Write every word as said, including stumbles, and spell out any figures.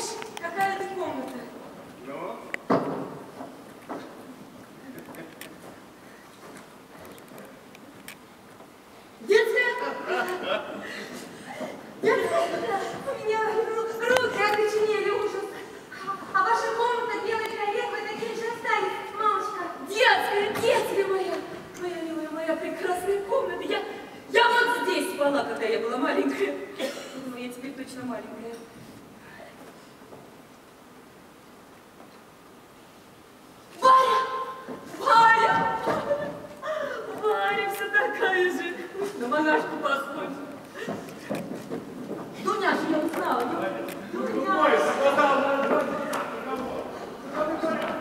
Знаешь, какая это комната? Ну? Детская? Детская? У меня руки окоченели, ужас. А ваша комната, белый ковер, вы такие же остались, мамочка. Детская, детская моя, моя милая, моя прекрасная комната. Я, я вот здесь спала, когда я была маленькая. Ну, я теперь точно маленькая. Варя! Варя! Варя все такая же, на монашку похожа. Дуняша, я узнала. Дуня! Ой, закладал на